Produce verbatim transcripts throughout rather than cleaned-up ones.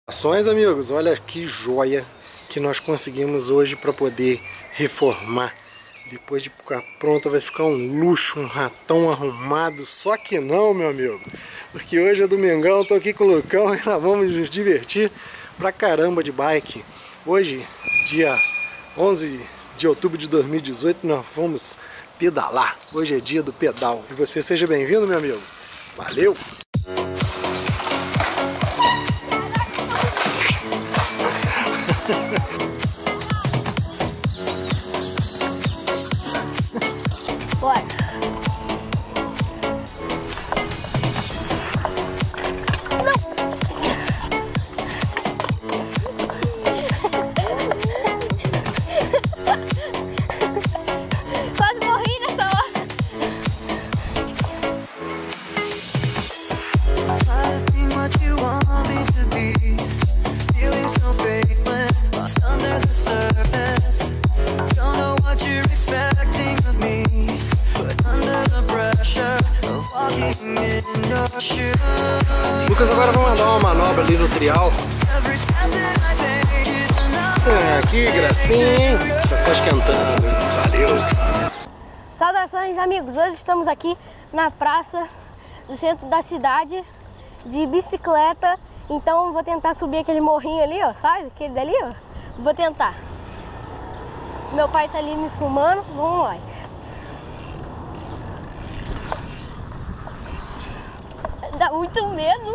Ações, amigos, olha que joia que nós conseguimos hoje para poder reformar. Depois de ficar pronta vai ficar um luxo, um ratão arrumado. Só que não, meu amigo, porque hoje é domingão, tô aqui com o Lucão e nós vamos nos divertir pra caramba de bike. Hoje, dia onze de outubro de dois mil e dezoito, nós vamos pedalar. Hoje é dia do pedal. E você seja bem-vindo, meu amigo. Valeu! Bora! Quase morri nessa hora! Lucas agora vai mandar uma manobra ali no trial. Ah, que gracinha, hein? Tá só esquentando. Valeu! Saudações, amigos! Hoje estamos aqui na praça do centro da cidade de bicicleta. Então vou tentar subir aquele morrinho ali, ó, sabe? Aquele dali, ó. Vou tentar. Meu pai tá ali me filmando. Vamos lá. Dá muito medo.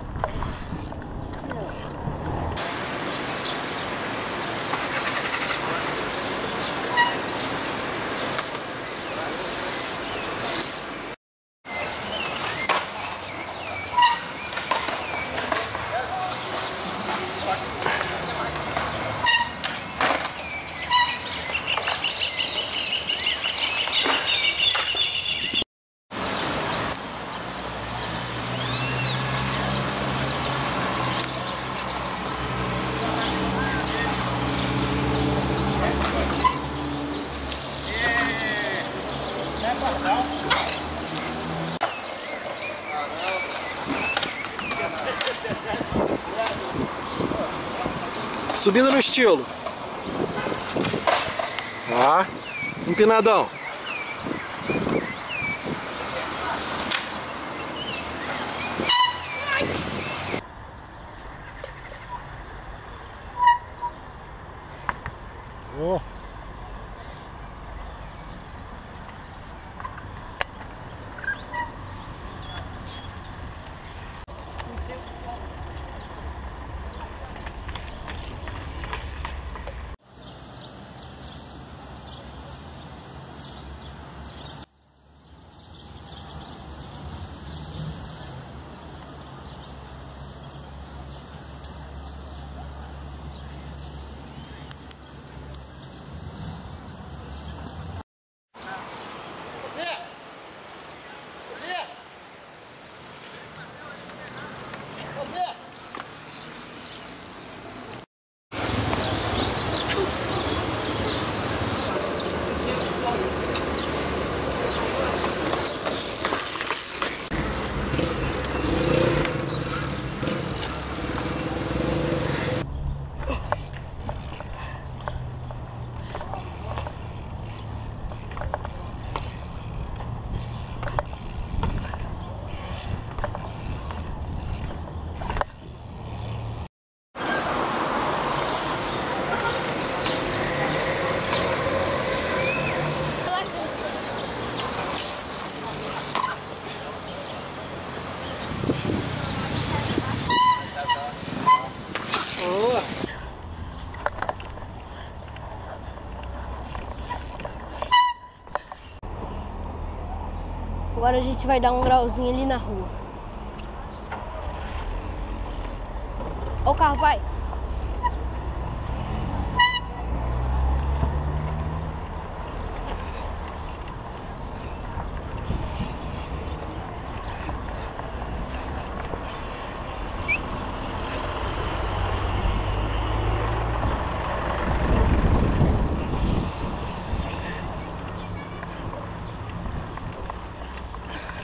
Subindo no estilo. Ó, empinadão. Ó. Agora a gente vai dar um grauzinho ali na rua. Ó o carro, vai!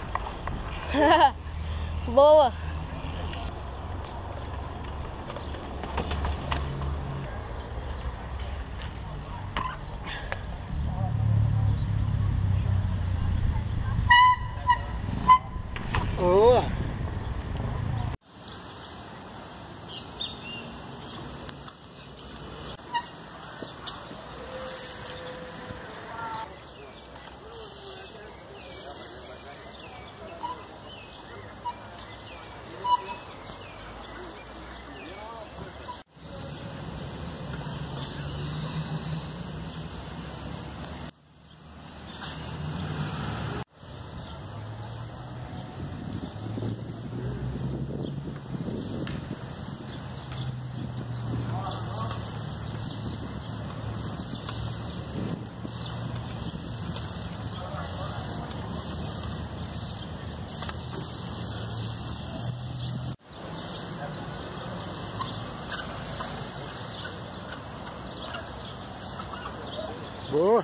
Boa! Boa!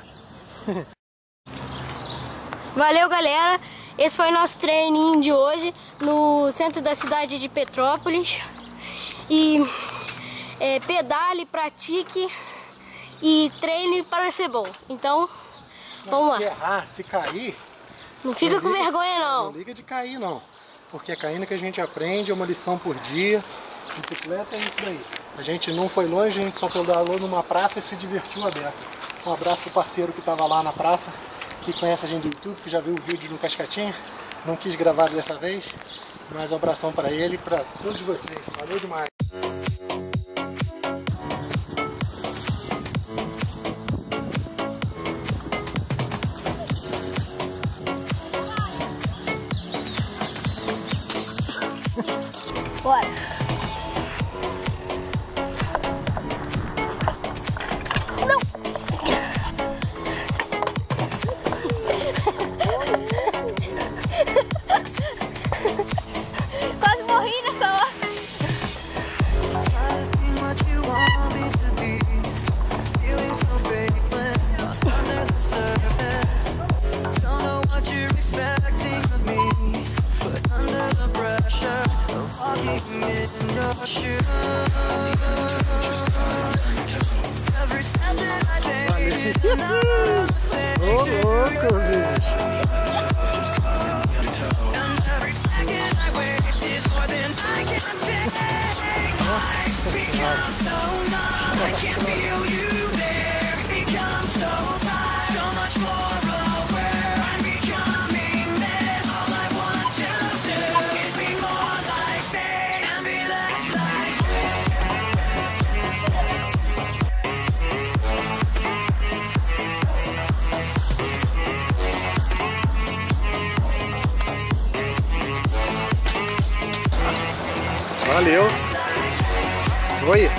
Valeu, galera! Esse foi o nosso treininho de hoje no centro da cidade de Petrópolis. E é, pedale, pratique e treine para ser bom. Então, vamos lá. Se errar, se cair... Não fica não com liga, vergonha, não. Não liga de cair, não. Porque é caindo que a gente aprende, é uma lição por dia. Bicicleta é isso daí. A gente não foi longe, a gente só pedalou numa praça e se divertiu a beça. Um abraço pro parceiro que estava lá na praça, que conhece a gente do YouTube, que já viu o vídeo no Cascatinha. Não quis gravar dessa vez, mas um abração para ele e para todos vocês. Valeu demais! Bora! Quase morri nessa hora! Ô, louco, bicho! Valeu! Oi!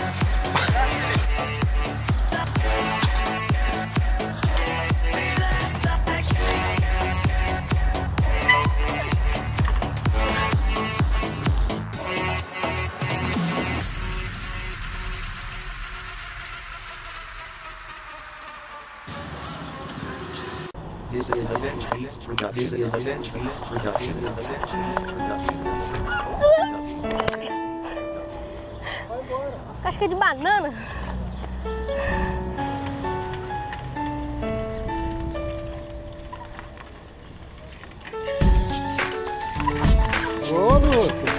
This is a bench beast production. This is a bench beast production. This is a bench beast production. Casca de banana. Ô, louco!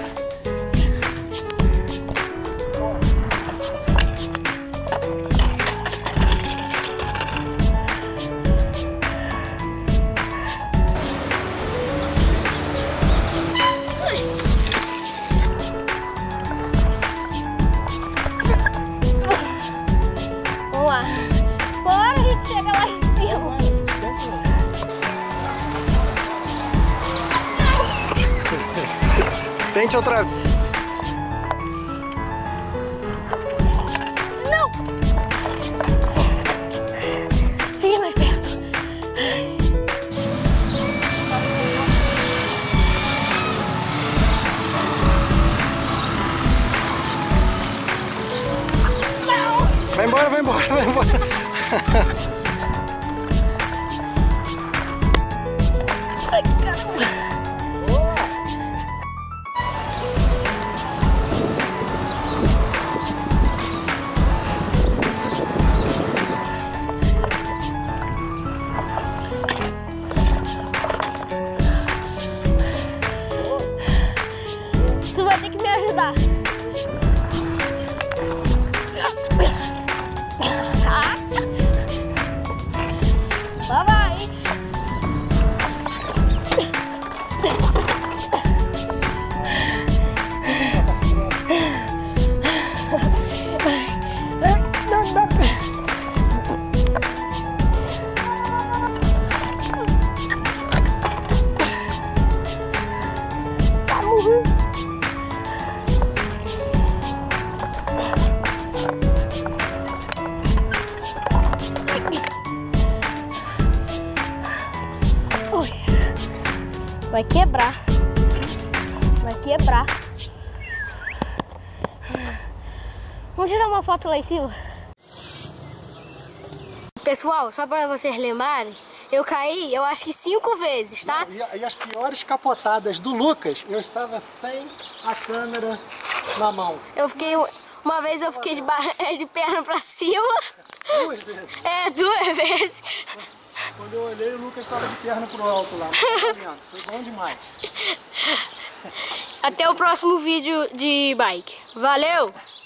Vamos lá. Bora, a gente chega lá em cima. Tente outra vez. Não! Fique mais perto. Não! Vai embora, vai embora, vai embora. Ai, caramba. Tu vai ter que me ajudar. Ah. Lá vai. Vai quebrar. Vai quebrar. Vamos tirar uma foto lá em cima? Pessoal, só pra vocês lembrarem, eu caí, eu acho que cinco vezes, tá? Não, e, e as piores capotadas do Lucas, eu estava sem a câmera na mão. Eu fiquei, uma vez eu fiquei de, barra, de perna pra cima. Duas vezes. É, duas vezes. Quando eu olhei, o Lucas estava de perna pro alto lá. Foi bom demais. Até o próximo vídeo de bike. Valeu!